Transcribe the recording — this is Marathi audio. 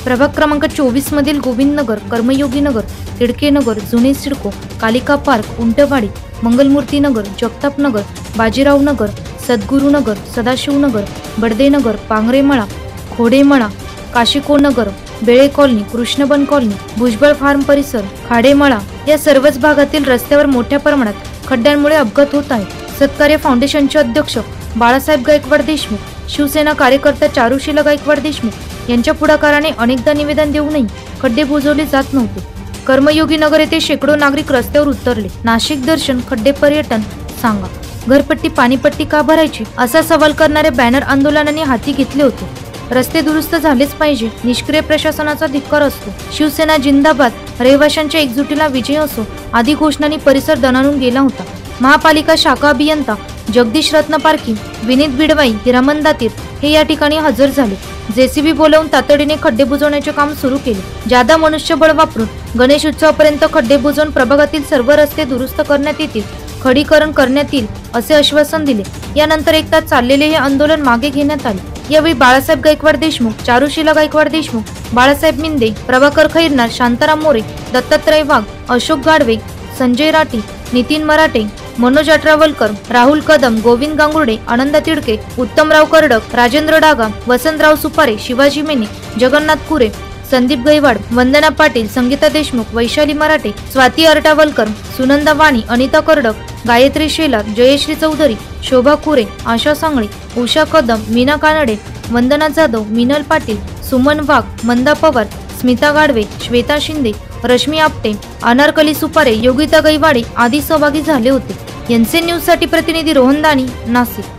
प्रभाग क्रमांक 24 मधील गोविंद नगर, कर्मयोगी नगर, तिडके नगर, जुने CIDCO, Kalika park, Untwadi, Mangalmurti Nagar, Jagtap Nagar, Bajirao Nagar, Sadguru Nagar, Sadashiv Nagar, Badde Nagar, Pangremala, Khodemala, Kashiko Nagar, Bele colony, Krishnaban colony, Bhujbal farm परिसर, खाडेमळा या सर्वच भागातील रस्त्यावर मोठ्या प्रमाणात खड्ड्यांमुळे अपघात होत आहे. सत्कार्य फाउंडेशनचे अध्यक्ष बाळासाहेब गायकवाड देशमुख, शिवसेना कार्यकर्ता चारुशीला गायकवाड देशमुख यांच्या पुढाकाराने अनेकदा निवेदन देऊनही खड्डे बुजवले जात नव्हते. कर्मयोगी नगर येथे शेकडो नागरिक रस्त्यावर उतरले. नाशिक दर्शन खड्डे पर्यटन सांगा, घरपट्टी पाणीपट्टी का भरायची असा सवाल करणारे बॅनर आंदोलनाने हाती घेतले होते. रस्ते दुरुस्त झालेच पाहिजे, निष्क्रिय प्रशासनाचा धिक्कार असतो. शिवसेना जिंदाबाद, रहिवाशांच्या एकजुटीला विजय असो आदी घोषणांनी परिसर दणाणून गेला होता. महापालिका शाखा अभियंता जगदीश रत्नपारखी, विनीत बिडवाई, हिरामन दातीर हे या ठिकाणी हजर झाले. जेसीबी बोलावून तातडीने खड्डे बुजवण्याचे काम सुरू केले. जादा मनुष्यबळ वापरून गणेश उत्सवापर्यंत खड्डे बुजवून प्रभागातील सर्व रस्ते दुरुस्त करण्यात येतील, खडीकरण करण्यात येईल असे आश्वासन दिले. यानंतर एक तास चाललेले हे आंदोलन मागे घेण्यात आले. यावेळी बाळासाहेब गायकवाड देशमुख, चारुशीला गायकवाड देशमुख, बाळासाहेब मिंदे, प्रभाकर खैरनार, शांताराम मोरे, दत्तात्रय वाघ, अशोक गाडवे, संजय राठी, नितीन मराठे, मनोज अठरावलकर, राहुल कदम, गोविंद गांगुर्डे, आनंद तिडके, उत्तमराव करडक, राजेंद्र डागा, वसंतराव सुपारे, शिवाजी मेने, जगन्नाथ कुरे, संदीप गैवाड, वंदना पाटील, संगीता देशमुख, वैशाली मराठे, स्वाती अर्टावलकर, सुनंदा वाणी, अनिता करडक, गायत्री शेलार, जयश्री चौधरी, शोभा कुरे, आशा सांगळे, उषा कदम, मीना कानडे, वंदना जाधव, मिनल पाटील, सुमन वाघ, मंदा पवार, स्मिता गाडवे, श्वेता शिंदे, रश्मी आपटे, अनारकली सुपारे, योगिता गैवाडे आदी सहभागी झाले होते. एनसी न्यूज साठी प्रतिनिधी रोहन दानी, नाशिक.